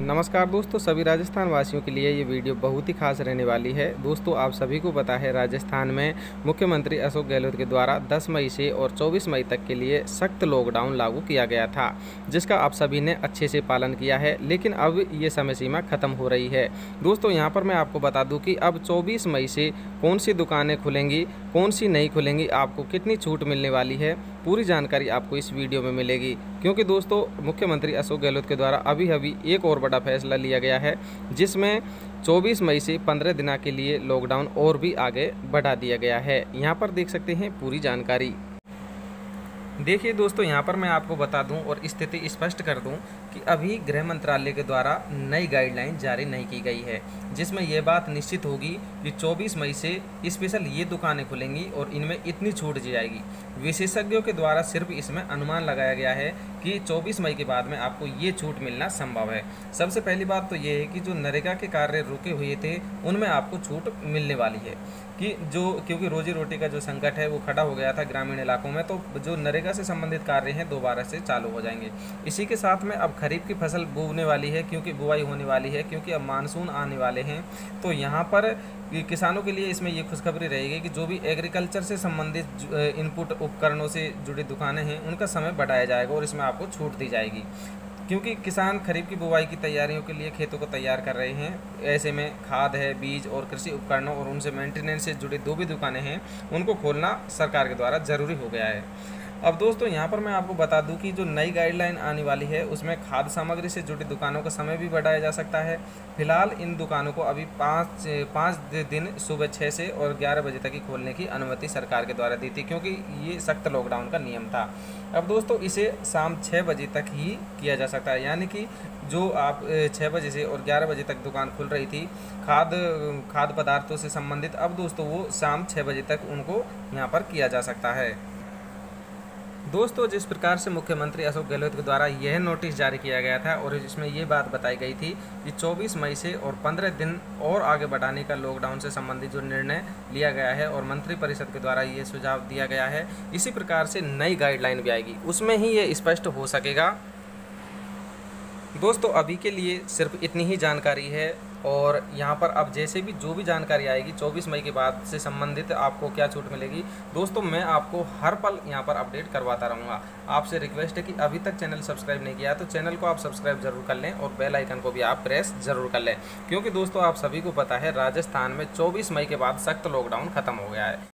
नमस्कार दोस्तों, सभी राजस्थान वासियों के लिए ये वीडियो बहुत ही खास रहने वाली है। दोस्तों, आप सभी को पता है राजस्थान में मुख्यमंत्री अशोक गहलोत के द्वारा 10 मई से और 24 मई तक के लिए सख्त लॉकडाउन लागू किया गया था, जिसका आप सभी ने अच्छे से पालन किया है। लेकिन अब ये समय सीमा खत्म हो रही है। दोस्तों, यहाँ पर मैं आपको बता दूँ कि अब 24 मई से कौन सी दुकानें खुलेंगी, कौन सी नहीं खुलेंगी, आपको कितनी छूट मिलने वाली है, पूरी जानकारी आपको इस वीडियो में मिलेगी। क्योंकि दोस्तों, मुख्यमंत्री अशोक गहलोत के द्वारा अभी अभी एक और बड़ा फैसला लिया गया है, जिसमें 24 मई से 15 दिनों के लिए लॉकडाउन और भी आगे बढ़ा दिया गया है। यहाँ पर देख सकते हैं पूरी जानकारी। देखिए दोस्तों, यहाँ पर मैं आपको बता दूं और स्थिति स्पष्ट कर दूं कि अभी गृह मंत्रालय के द्वारा नई गाइडलाइन जारी नहीं की गई है, जिसमें यह बात निश्चित होगी कि 24 मई से स्पेशल ये दुकानें खुलेंगी और इनमें इतनी छूट दी जाएगी। विशेषज्ञों के द्वारा सिर्फ इसमें अनुमान लगाया गया है कि 24 मई के बाद में आपको ये छूट मिलना संभव है। सबसे पहली बात तो ये है कि जो नरेगा के कार्य रुके हुए थे उनमें आपको छूट मिलने वाली है, कि क्योंकि रोजी रोटी का जो संकट है वो खड़ा हो गया था ग्रामीण इलाकों में, तो जो नरेगा से संबंधित कार्य हैं दोबारा से चालू हो जाएंगे। इसी के साथ में अब खरीफ की फसल बोने वाली है, क्योंकि बुआई होने वाली है, क्योंकि अब मानसून आने वाले हैं। तो यहाँ पर किसानों के लिए इसमें ये खुशखबरी रहेगी कि जो भी एग्रीकल्चर से संबंधित इनपुट उपकरणों से जुड़ी दुकानें हैं उनका समय बढ़ाया जाएगा और इसमें आपको छूट दी जाएगी। क्योंकि किसान खरीफ की बुवाई की तैयारियों के लिए खेतों को तैयार कर रहे हैं, ऐसे में खाद है, बीज और कृषि उपकरणों और उनसे मेंटेनेंस से जुड़ी जो भी दुकानें हैं उनको खोलना सरकार के द्वारा ज़रूरी हो गया है। अब दोस्तों, यहाँ पर मैं आपको बता दूं कि जो नई गाइडलाइन आने वाली है उसमें खाद्य सामग्री से जुड़ी दुकानों का समय भी बढ़ाया जा सकता है। फिलहाल इन दुकानों को अभी पाँच दिन सुबह 6 से और 11 बजे तक ही खोलने की अनुमति सरकार के द्वारा दी थी, क्योंकि ये सख्त लॉकडाउन का नियम था। अब दोस्तों, इसे शाम 6 बजे तक ही किया जा सकता है, यानी कि जो आप 6 बजे से और 11 बजे तक दुकान खुल रही थी खाद्य पदार्थों से संबंधित, अब दोस्तों वो शाम 6 बजे तक उनको यहाँ पर किया जा सकता है। दोस्तों, जिस प्रकार से मुख्यमंत्री अशोक गहलोत के द्वारा यह नोटिस जारी किया गया था और इसमें ये बात बताई गई थी कि 24 मई से और 15 दिन और आगे बढ़ाने का लॉकडाउन से संबंधित जो निर्णय लिया गया है और मंत्रिपरिषद के द्वारा ये सुझाव दिया गया है, इसी प्रकार से नई गाइडलाइन भी आएगी, उसमें ही ये स्पष्ट हो सकेगा। दोस्तों, अभी के लिए सिर्फ इतनी ही जानकारी है और यहाँ पर अब जैसे भी जो भी जानकारी आएगी 24 मई के बाद से संबंधित आपको क्या छूट मिलेगी, दोस्तों मैं आपको हर पल यहाँ पर अपडेट करवाता रहूँगा। आपसे रिक्वेस्ट है कि अभी तक चैनल सब्सक्राइब नहीं किया तो चैनल को आप सब्सक्राइब जरूर कर लें और बेल आइकन को भी आप प्रेस जरूर कर लें, क्योंकि दोस्तों आप सभी को पता है राजस्थान में 24 मई के बाद सख्त लॉकडाउन खत्म हो गया है।